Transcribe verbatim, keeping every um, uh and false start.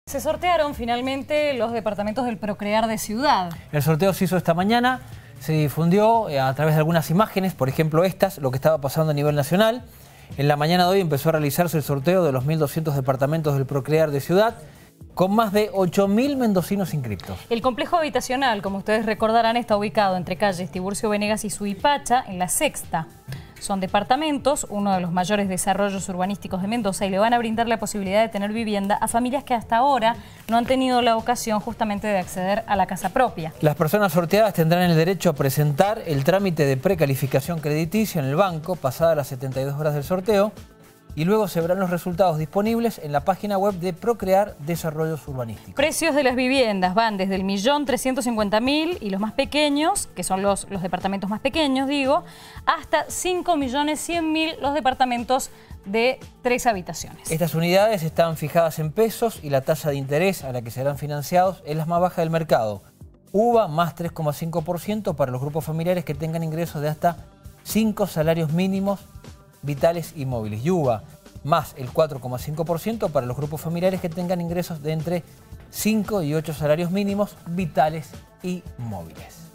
Se sortearon finalmente los departamentos del Procrear de Ciudad. El sorteo se hizo esta mañana, se difundió a través de algunas imágenes, por ejemplo estas, lo que estaba pasando a nivel nacional. En la mañana de hoy empezó a realizarse el sorteo de los mil doscientos departamentos del Procrear de Ciudad, con más de ocho mil mendocinos inscriptos. El complejo habitacional, como ustedes recordarán, está ubicado entre calles Tiburcio Venegas y Suipacha, en la Sexta. Son departamentos, uno de los mayores desarrollos urbanísticos de Mendoza, y le van a brindar la posibilidad de tener vivienda a familias que hasta ahora no han tenido la ocasión justamente de acceder a la casa propia. Las personas sorteadas tendrán el derecho a presentar el trámite de precalificación crediticia en el banco pasadas las setenta y dos horas del sorteo, y luego se verán los resultados disponibles en la página web de Procrear Desarrollos Urbanísticos. Precios de las viviendas van desde el millón trescientos cincuenta mil y los más pequeños, que son los, los departamentos más pequeños, digo, hasta cinco millones cien mil los departamentos de tres habitaciones. Estas unidades están fijadas en pesos y la tasa de interés a la que serán financiados es la más baja del mercado. U V A más tres coma cinco por ciento para los grupos familiares que tengan ingresos de hasta cinco salarios mínimos vitales y móviles, y U V A más el cuatro coma cinco por ciento para los grupos familiares que tengan ingresos de entre cinco y ocho salarios mínimos vitales y móviles.